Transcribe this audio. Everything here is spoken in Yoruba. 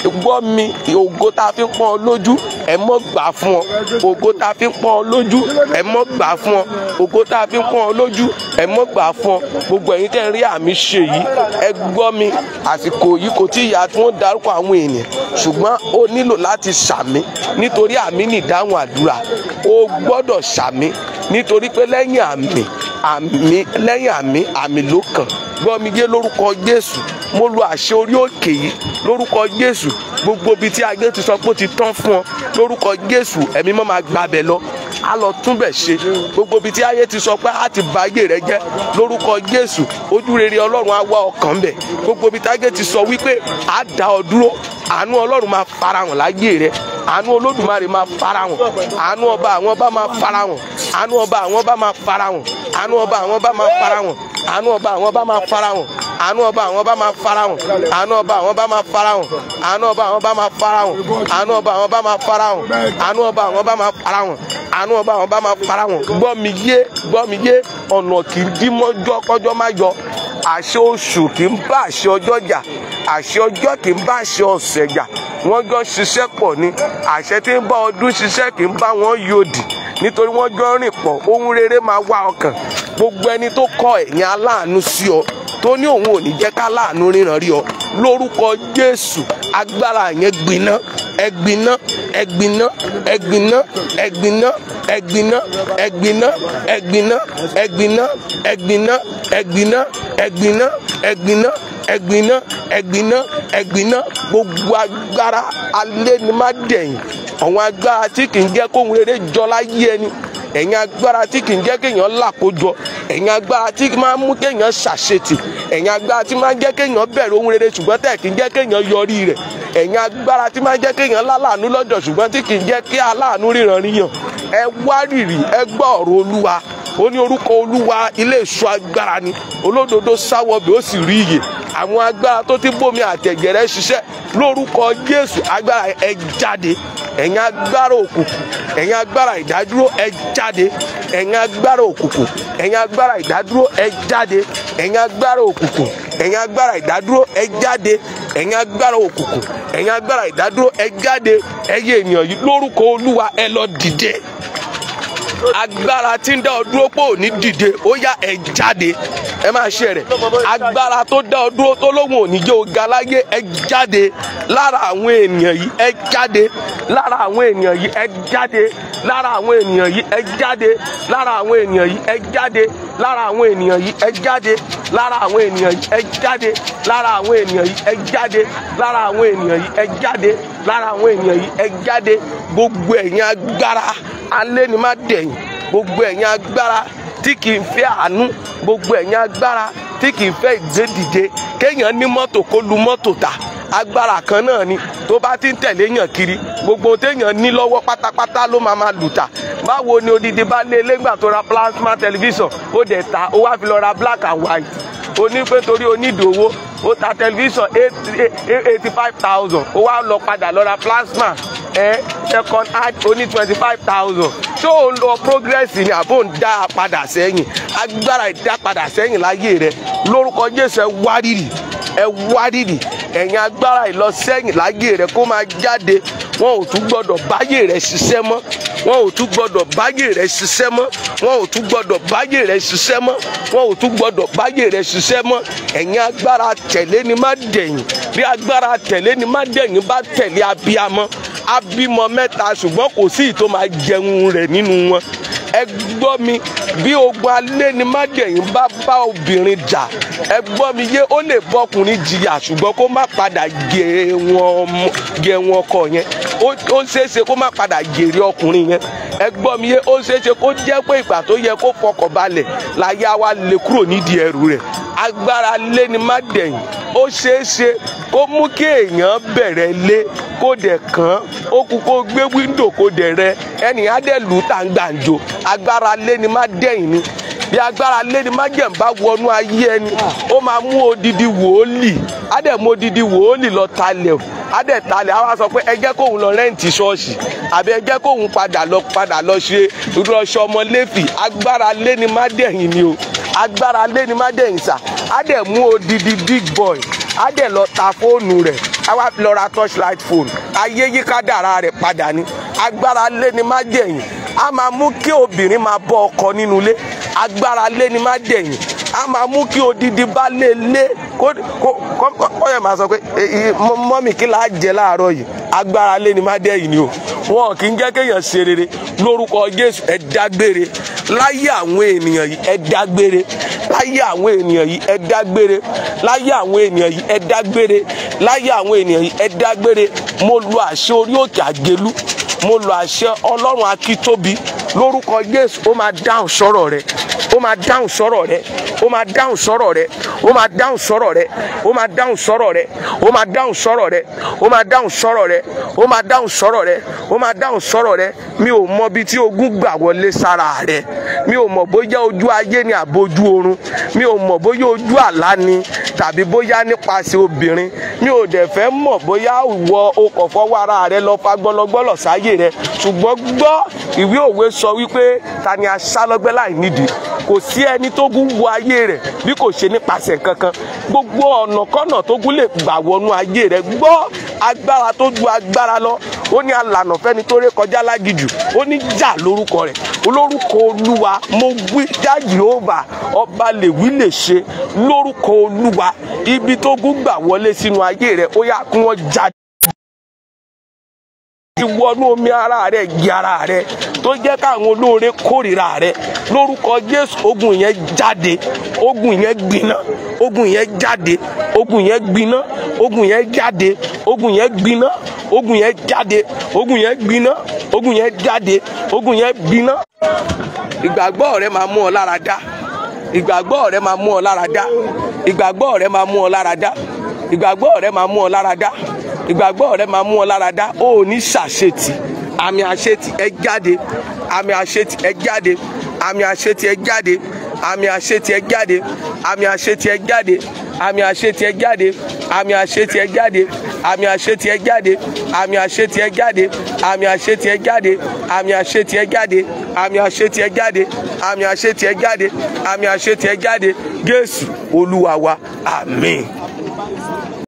gbọ́ mi, ògo tá a fi pọ́n ọ lójú ẹ mọ́ gbà fún ọ, ògo tá a fi pọ́n ọ lójú ẹ mọ́ gbà fún ọ, ògo tá a fi pọ́n ọ lójú ẹ mọ́ gbà fún ọ. Gbogbo ẹ̀yin tẹ́ ń rí àmì ṣe yìí, ẹ gbọ́ mi, àsìkò yìí kò tí ìyá tí wọ́n dárúkọ àwọn èèyàn, ṣùgbọ́n ó nílò láti ṣàmì nítorí àmì ní ìdáhùn àdúrà. Ó gbọ́dọ̀ ṣàmì nítorí pé lẹ́yìn àmì ló kàn. Gbọ́ mi yé lórúkọ Jésù, mo lu àṣẹ orí òkè yìí lórúkọ Jésù. Gbogbo ibi tí ayé ti sọ pé ó ti tán fún ọ lórúkọ Jésù, ẹ̀mí mọ́ máa gbabẹ̀ lọ, á lọ túnbẹ̀ ṣe. Gbogbo ibi tí ayé ti sọ pé á ti bà ayé rẹ jẹ́ lórúkọ Jésù, ojú rere Ọlọ́run á wá ọkàn bẹ̀. Gbogbo ibi tí ayé ti sọ wípé á dá ọ dúró, àánú Ọlọ́run máa farahàn láyé rẹ, àánú Olódùmarè máa farahàn, àánú ọba àwọn ọba máa farahàn, àánú ọba àwọn ọba máa farahàn, àánú ọba àwọn ọba máa farahàn, àánú ọba àwọn ọba máa farahàn, àánú ọba àwọn ọba máa farahàn, àánú ọba àwọn ọba máa farahàn, àánú ọba àwọn ọba máa farahàn, àánú ọba àwọn ọba máa farahàn, àánú ọba àwọn ọba máa farahàn, àánú ọba àwọn ọba máa farahàn. Gbọ́ mi yé, ọ̀nà kì í dí mọ́jọ́ kọ́jọ́ má yọ. Àṣẹ oṣù kì í bá àṣẹ ọjọ́ jà, àṣẹ ọjọ́ kì í bá àṣẹ ọ̀sẹ̀ jà, wọ́n jọ ṣiṣẹ́ pọ̀ ni. Àṣẹ tí ń bá ọdún ṣiṣẹ́ kì í bá wọn yòdì, nítorí wọ́n jọ rìn pọ̀. Ohun rere máa wá ọkàn. Gbogbo ẹni tó kọ ẹ̀yìn aláàánú sí ọ, tó ní òun ò ní jẹ́ ká láàánú ríran rí ọ, lórúkọ Jésù, agbára yẹn gbiná, ẹgbiná, ẹgbiná, ẹgbiná, ẹgbiná, ẹgbiná, ẹgbiná, ẹgbiná, ẹgbiná, ẹgbiná, ẹgbiná, ẹgbiná, ẹgbiná, ẹgbiná, ẹgbiná, ẹgbiná. Gbogbo agbára alẹ́ ni má dẹ̀yìn, àwọn agbára tí kì í jẹ́ kóhun rere jọ láyé ẹni, ẹ̀yin agbára tí kì í jẹ́ kéèyàn làkójọ, ẹ̀yin agbára tí máa ń mú kéèyàn ṣàṣetì, ẹ̀yin agbára tí máa ń jẹ́ kéèyàn bẹ̀rẹ̀ ohun rere ṣùgbọ́n tẹ̀ kì í jẹ́ kéèyàn yọrí rẹ̀, ẹ̀yin agbára tí máa ń jẹ́ kéèyàn láláàánú lọ́jọ́ ṣùgbọ́n tí kì í jẹ́ kí aláàánú ríran ríyàn. Ẹ wárìrì, ẹ gbọ́ ọ̀rọ̀ Olúwa. Ó ní orúkọ Olúwa ilé ìṣọ́ agbára ni, olódodo sáwọ́bẹ̀ ó sì rí iyè. Àwọn agbára tó ti bómi àtẹ̀jẹ̀ rẹ̀ ṣiṣẹ́ lórúkọ Jésù, agbára ẹ jáde. Ẹ̀yin agbára òkùnkùn, ẹ̀yin agbára ìdádúró ẹ jáde. Ẹ̀yin agbára òkùnkùn, ẹ̀yin agbára ìdádúró ẹ jáde. Ẹ̀yin agbára òkùnkùn, ẹ̀yin agbára ìdádúró ẹ jáde. Ẹ̀yin agbára òkùnkùn, ẹ̀yin agbára ìdádúró ẹ jáde. Ẹ̀yin ènìyàn yìí lórúkọ Olúwa ẹ lọ dìde. Agbára tí ń dá ọ dúró pé ò ní dìde, ó yá ẹ jáde. Ẹ máa ṣe rẹ̀. Agbára tó dá ọ dúró tó lóhùn ò ní jẹ́ ó ga láyé, ẹ jáde lára àwọn ènìyàn yìí, ẹ jáde lára àwọn ènìyàn yìí, ẹ jáde lára àwọn ènìyàn yìí, ẹ jáde lára àwọn ènìyàn yìí, ẹ jáde lára àwọn ènìyàn yìí, ẹ jáde lára àwọn ènìyàn yìí, ẹ jáde lára àwọn ènìyàn yìí, ẹ jáde lára àwọn ènìyàn yìí, ẹ jáde lára àwọn ènìyàn yìí, ẹ jáde. Gbogbo ẹ̀yin agbára alẹ́ ni má dẹ̀yìn, gbogbo ẹ̀yin agbára tí kì í fẹ́ àánú, gbogbo ẹ̀yin agbára tí kì í fẹ́ ìgbédìde, kéèyàn ní mọ́tò kó lu mọ́tò tà, agbára kan náà ni. Tó bá ti ń tẹ̀lé yàn kiri, gbogbo téèyàn ní lọ́wọ́ pátápátá ló máa lù tà. Báwo ni odidi bá lé lẹ́gbà tó ra plasma television, ó dẹ̀ ta, ó wá fi lọ ra black and white. Ó ní pé torí onídòwó, ó ta television 85,000, ó wá lọ padà lọ ra plasma second hand oní 25,000. Ṣé òun lọ progress ni àbò ń dá padà sẹ́yìn? Agbára ìdá padà sẹ́yìn láyé rẹ lórúkọ Jésù, ẹ wárìrì, ẹ wárìrì. Ẹ̀yin agbára ìlọsẹ́yìn láyé rẹ kó máa jáde. Wọn ò tún gbọdọ̀ báyé rẹ ṣiṣẹ́ mọ́, wọn ò tún gbọdọ̀ báyé rẹ ṣiṣẹ́ mọ́, wọn ò tún gbọdọ̀ báyé rẹ ṣiṣẹ́ mọ́, wọn ò tún gbọdọ̀ báyé rẹ ṣiṣẹ́ mọ́. Ẹ̀yin agbára tẹ̀lé ni má dẹ̀yìn, bí agbára tẹ̀lé ni má dẹ̀yìn bá tẹ̀lé abiyamọ, abímọ mẹ́ta ṣùgbọ́n kò sí ìtò máa jẹun rẹ̀ nínú wọn. Ẹ gbọ́ mi, bí ogun alẹ́ ni má dẹ̀yìn bá bá obìnrin jà, ẹ gbọ́ mi yé, ó lè bọ́kùnrin jìyà ṣùgbọ́n kó má padà gé wọn ọkọ yẹn, ó ṣeéṣe kó má padà jèrè ọkùnrin yẹn. Ẹ gbọ́ mi yé, ó ṣeéṣe kó jẹ́ pé ìgbà tó yẹ kó fọkàn balẹ̀ láyé wa lè kúrò nídìí ẹrù rẹ̀. Agbára lé ni má dẹ̀yìn, ó ṣeéṣe kó mú kí èèyàn bẹ̀rẹ̀ lé kó dẹ̀ kàn, ó kú kó gbé wíńdò kó dẹ̀ rẹ, ẹnì á dẹ̀ lù tá ń gbàǹjo. Agbára lé ni má dẹ̀yìn ni. Bí agbára lé ni má jẹ̀m bá wọnú ayé ẹni, ó máa mú odidi wòólì, á dẹ̀ mú odidi wòólì lọ talẹ̀, á dẹ̀ talẹ̀, á wá sọ pé ẹ jẹ́ kóun lọ rẹ́ǹtì ṣọ́ọ̀ṣì, àbí ẹ jẹ́ kóun padà lọ ṣe ìrọ̀ṣọ́ ọmọ Léfì. Agbára lé ni má dẹ̀yìn ni o, agbára lé ni má dẹ̀yìn sà. Á dẹ̀ mú odidi big boy, á dẹ̀ lọ ta fóònù rẹ̀, á wá lọ ra torchlight phone, ayé yíká dára rẹ̀ padà ní. Agbára lé ní má dẹ̀yìn, á máa mú kí obìnrin máa bọ́ ọkọ nínú ilé. Agbára lé ní má dẹ̀yìn, á máa mú kí odidi bá lé kó yẹ máa sọ pé mọ́mì kí láá jẹ láàárọ̀ yìí. Agbára lé ní má dẹ̀yìn ni o. Wọn kì í jẹ́ kéèyàn ṣe rere. Lórúkọ Jésù ẹ dágbére láyé àwọn ènìyàn yìí, ẹ dágbére láyé àwọn ènìyàn yìí, ẹ dágbére láyé àwọn ènìyàn yìí, ẹ dágbére láyé àwọn ènìyàn yìí, ẹ dágbére. Mo lu àṣẹ orí òkè Àgelú, mo lu àṣẹ Ọlọ́run Akítóbi. Lórúkọ Jésù ó máa dáhùn sọ̀rọ̀ rẹ, ó máa dáhùn sọ̀rọ̀ rẹ, ó máa dáhùn sọ̀rọ̀ rẹ, ó máa dáhùn sọ̀rọ̀ rẹ, ó máa dáhùn sọ̀rọ̀ rẹ, ó máa dáhùn sọ̀rọ̀ rẹ, ó máa dáhùn sọ̀rọ̀ rẹ, ó máa dáhùn sọ̀rọ̀ rẹ, ó máa dáhùn sọ̀rọ̀ rẹ. Mi ò mọ bí tí ogun gbà wọlé sára rẹ, mi ò mọ̀ bóyá ojú ayé ni àbójú oorun, mi ò mọ̀ bóyá ojú àlá ni tàbí bóyá nípasẹ̀ obìnrin, mi ò dẹ̀ fẹ́ mọ̀ bóyá ìwọ o kò fọwọ́ ara rẹ lọ fa gbọlọgbọlọ sáyé rẹ. Ṣùgbọ́n gbọ́, ìwé òwe sọ wípé ta ni aṣálọ́gbẹ́ láì nídìí. Kò sí ẹni tó gún wọ ayé rẹ̀ bí kò ṣe nípasẹ̀ kankan. Gbogbo ọ̀nà kọ́nà tó gún lè gbà wọnú ayé rẹ̀. Gbọ́, agbára tó ju agbára lọ. Ó ní alànà fẹ́ni tó ré kọjá lágijù. Ó ní jà lórúkọ rẹ̀. Olórúkọ Olúwa mo wí já Jèhófà ọba lè wí lè ṣe. Lórúkọ Olúwa ibi tó gún gbà wọlé sínú ayé rẹ̀ ó yá kí wọ́n jáde. Ìwọnú omi ara rẹ̀ yí ara rẹ̀ tó jẹ́ káwọn olóore kórìíra rẹ̀. Lórúkọ Jésù ogun yẹn jáde, ogun yẹn gbiná, ogun yẹn jáde, ogun yẹn gbiná, ogun yẹn jáde, ogun yẹn gbiná, ogun yẹn jáde, ogun yẹn gbiná, ogun yẹn jáde, ogun yẹn gbiná. Ìgbàgbọ́ rẹ máa mú ọ lára dá, ìgbàgbọ́ rẹ máa mú ọ lára dá, ìgbàgbọ́ rẹ máa mú ọ lára dá, ìgbàgbọ́ rẹ máa mú ọ lára dá, ìgbàgbọ́ rẹ máa mú ọ lára dá. O ò ní ṣàṣetì. Àmì àṣetì ẹ jáde, àmì àṣetì ẹ jáde, àmì àṣetì ẹ jáde, àmì àṣetì ẹ jáde, àmì àṣetì ẹ jáde, àmì àṣetì ẹ jáde, àmì àṣetì ẹ jáde, àmì àṣetì ẹ jáde, àmì àṣetì ẹ jáde, àmì àṣetì ẹ jáde, àmì àṣetì ẹ jáde, àmì àṣetì ẹ jáde, àmì àṣetì ẹ jáde, àmì àṣetì ẹ jáde. Jésù Olúwa wa, àmín.